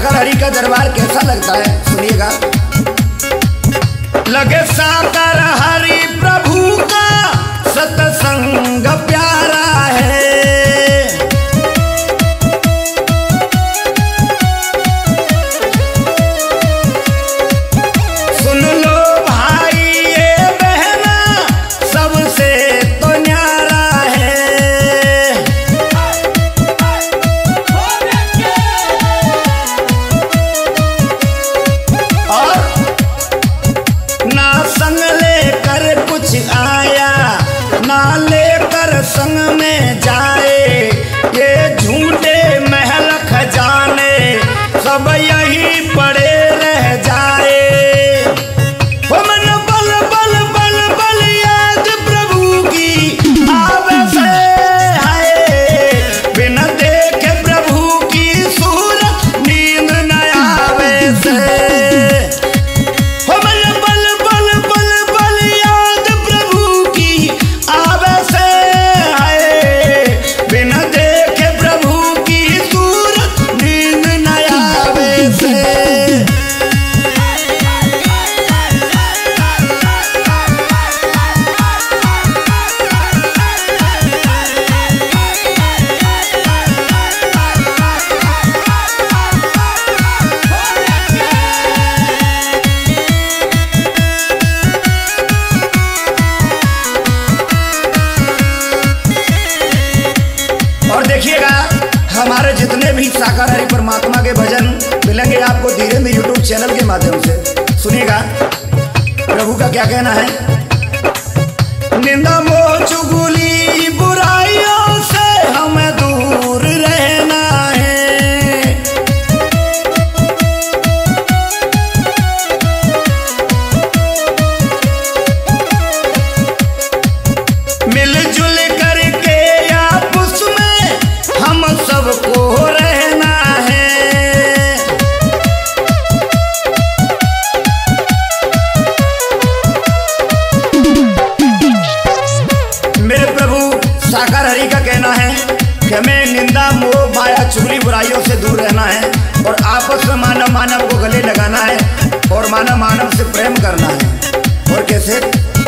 साकर हरि का दरबार कैसा लगता है सुनिएगा। लगे साकर हरि प्रभु का सत्संग प्यारा है। सुन लो भाई ये बहना सबसे तो न्यारा है। और ना संग लेकर कुछ आया ना लेकर संग में जाए, ये झूठे महल खजाने सब यही पड़े रह जाए। वो मन बल बल बल बल याद प्रभु की आवे से है, बिना देखे प्रभु की सूरत नींद न आवे से। देखिएगा हमारे जितने भी साकर हरि परमात्मा के भजन मिलेंगे आपको धीरे धीरे यूट्यूब चैनल के माध्यम से। सुनिएगा प्रभु का क्या कहना है। निंदा मोह चुगली बुराइयों से हमें दूर रहना है। मिलजुल करके आपस में हम सबको रहना है। मेरे प्रभु साकर हरि का कहना है कि हमें निंदा मोह माया चुगली बुराइयों से दूर रहना है और आपस में मानव मानव को गले लगाना है और मानव मानव से प्रेम करना है। और कैसे?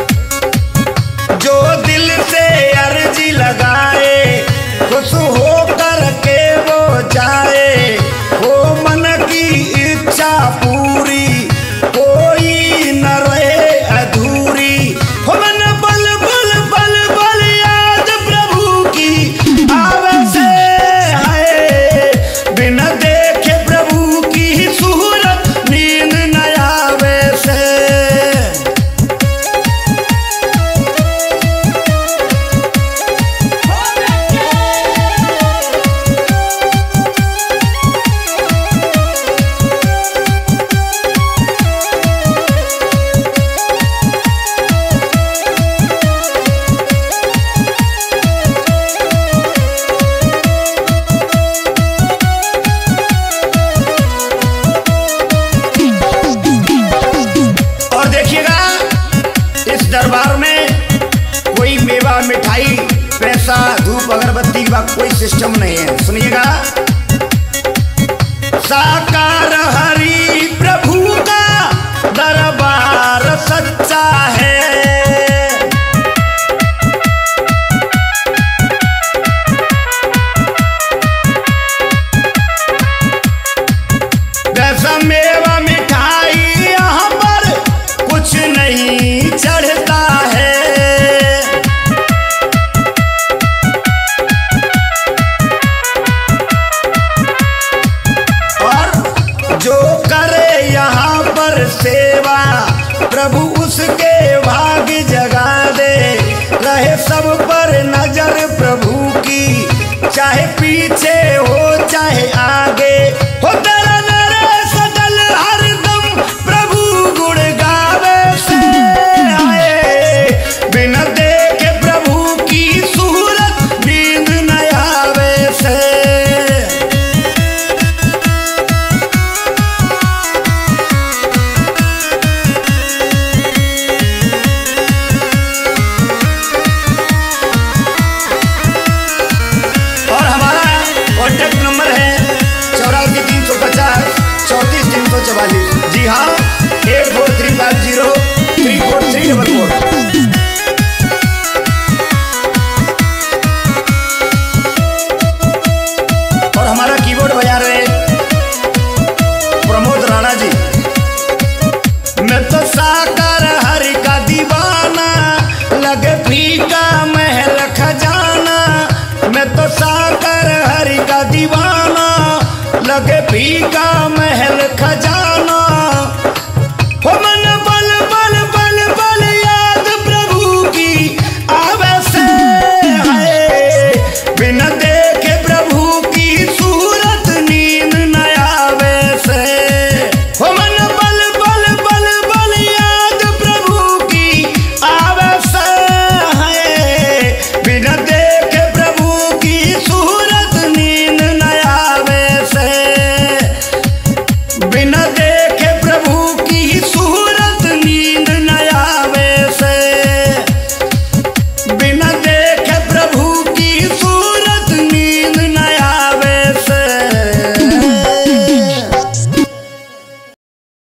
जो दिल से अर्जी लगाए खुश हो करके वो जाए, वो मन की इच्छा पूरी कोई न रहे अधूरी। हो मन बल बल बल बल याद प्रभु की आवे से है, बिना देखे प्रभु की सूरत नींद न आवे से। दरबार में कोई मेवा मिठाई पैसा धूप अगरबत्ती का कोई सिस्टम नहीं है। सुनिएगा साकार हरि प्रभु का दरबार सच्चा है। वैसा मेवा मिठाई यहाँ पर कुछ नहीं चढ़ता है। और जो करे यहाँ पर सेवा प्रभु उसके भाग्य जगा दे। रहे सब पर नजर प्रभु की, चाहे पीछे हो चाहे आगे हो। तेरा नरेश सजल हरदम प्रभु गुण गावे से आए, बिना देखे प्रभु की सूरत नींद न आवे से। और हमारा कॉन्टैक्ट नंबर है 84 325 हरि का